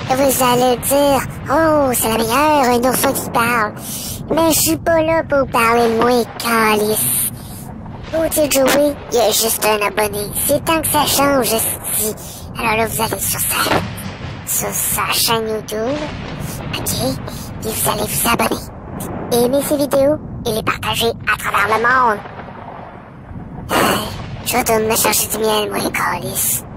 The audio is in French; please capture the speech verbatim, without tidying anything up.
Vous allez dire, oh, c'est la meilleure, un ourson qui parle. Mais je suis pas là pour parler de moi, calice. Côté Joey, il y a juste un abonné. C'est temps que ça change, ici. Alors là, vous allez sur sa, sur sa chaîne YouTube. OK? Et vous allez vous abonner. Aimez ces vidéos et les partager à travers le monde. Je retourne me chercher du miel, moi, calice.